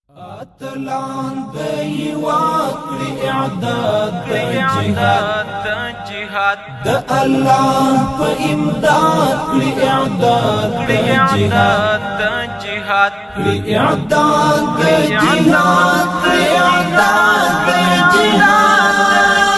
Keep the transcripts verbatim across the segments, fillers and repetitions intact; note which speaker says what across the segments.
Speaker 1: اتلان دی واکړي اعداد د جهاد د الله په امداد کړي اعداد د جهاد د جهاد کړي اعداد د جهاد کړي اعداد د جهاد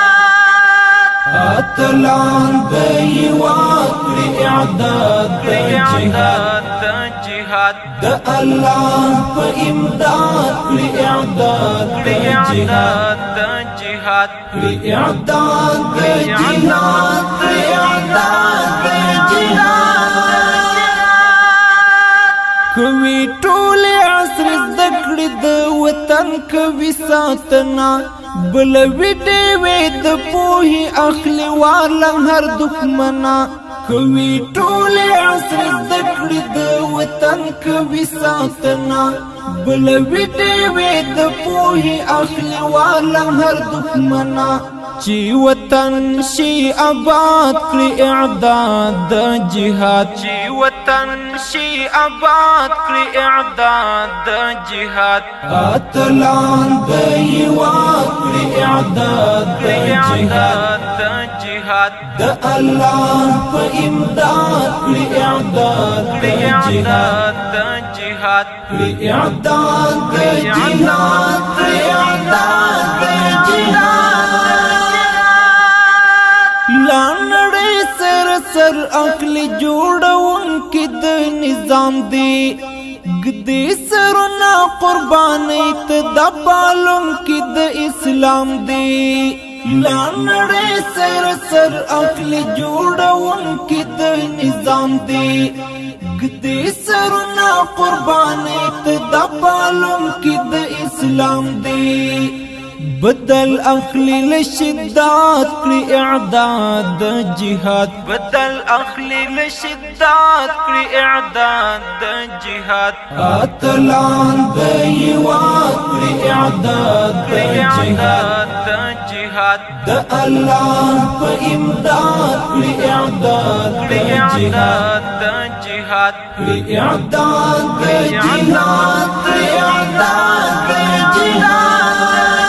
Speaker 1: اتلان دی واکړي اعداد د جهاد د الله په امداد کړي اعداد د جهاد د جهاد کړي اعداد د جهاد کړي اعداد د جهاد کوي ټول عصر ذکر د وطن کوي ساتنا بل وډې وې د پوهي اخلي والا هر دښمنا کوي ټول عصر ذکر د وطن کوي ساتنا بل وډې وې د پوهي اخلي والا هر دښمنا چې وطن شي آباد کړي اعداد د جهاد چې وطن شي آباد کړي اعداد د جهاد اتلان دی واکړي اعداد د جهاد د جهاد د الله په امداد کړي اعداد د جهاد د جهاد کړي اعداد د جهاد کړي اعداد د جهاد لانړې سر سر اخلي جوړونکي د نظام دی ګدې سرونه قرباني ته د پالونکي د اسلام دی لانړې سر سر اخلي جوړونکي د نظام دی ګدې سرونه قرباني ته د پالونکي د اسلام دی بدل اخلی لشدات کړي اعداد د جهاد بدل اخلی لشدات کړي اعداد د جهاد اتلان دی واکړي اعداد د جهاد د جهاد د الله په امداد کړي اعداد د جهاد د جهاد کړي اعداد د جهاد کړي اعداد د جهاد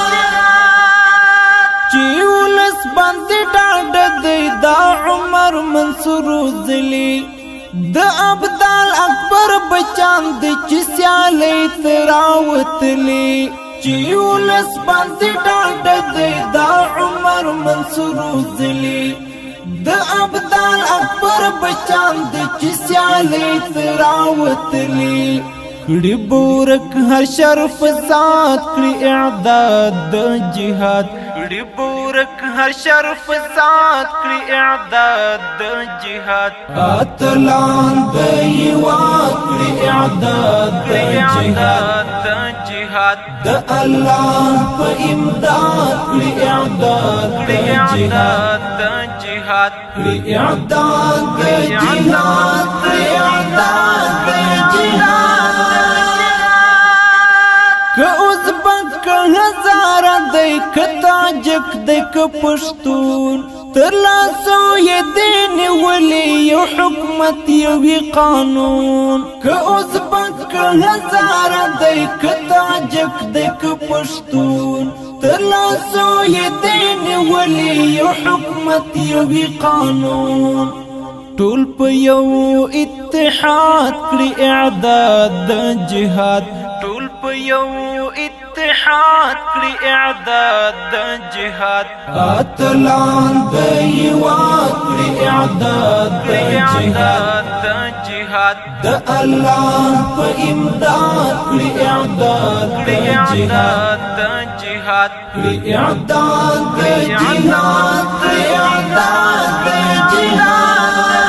Speaker 1: چیولس باندې ډاډ دی دا عمر منصور زلی د ابدال اکبر بچان د چسیالې تراوتلی چیولس باندې ډاډ دی دا عمر منصور زلی د ابدال اکبر بچان د چسیالې تراوتلی کړي بورک هر شرف ذات کړي اعداد د جهاد کړي بورک هر شرف ذات کړي اعداد د جهاد اتلان دی واکړي اعداد د جهاد د جهاد د الله په امداد کړي اعداد د جهاد د جهاد کړي اعداد د جهاد کړي اعداد د جهاد که ازبک که هزار دی که تاجک دی که پښتون تر لاسو یې دین ولی یو حکومت یوی قانون که ازبک که هزار دی که تاجک دی که پښتون تر لاسو یې دین ولی یو حکومت یوی قانون ټول په یو اتحاد کړي اعداد د جهاد ټول په یو اتحاد کړي اعداد د جهاد اتلان دی واکړي اعداد د جهاد د جهاد د الله په امداد کړي اعداد د جهاد د جهاد کړي اعداد د جهاد کړي اعداد د جهاد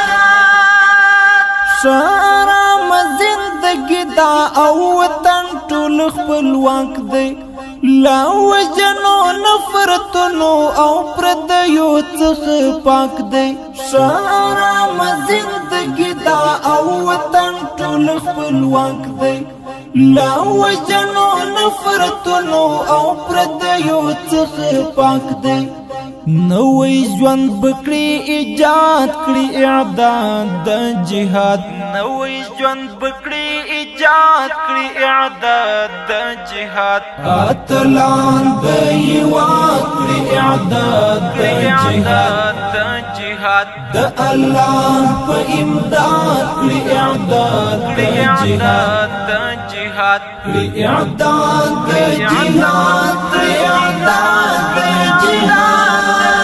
Speaker 1: شارام زندگی دا او وطن ټول خپلواک دی لا وجنو نفرتونو او پردیو څخه پاک دی شارام زندگی دا او وطن ټول خپلواک دی لا وجنو نفرتونو او پردیو څخه پاک دی نوې ژوند بکړي ایجاد کړي اعداد د جهاد نوې ژوند بکړي ایجاد کړي اعداد د جهاد اتلان د هیواد کړي اعداد د جهاد د جهاد د الله په امداد کړي اعداد د جهاد د جهاد کړي اعداد د جهاد کړي اعداد د جهاد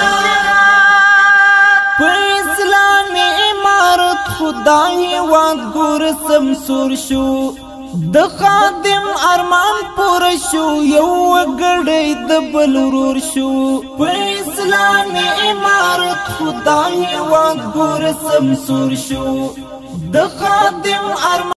Speaker 1: په اسلامي امارت خدای واد ګور سمسور شو د خادم ارمان پور شو یو غړی د بل ورور شو په اسلامي امارت خدای واد ګور سمسور شو د خادم ارمان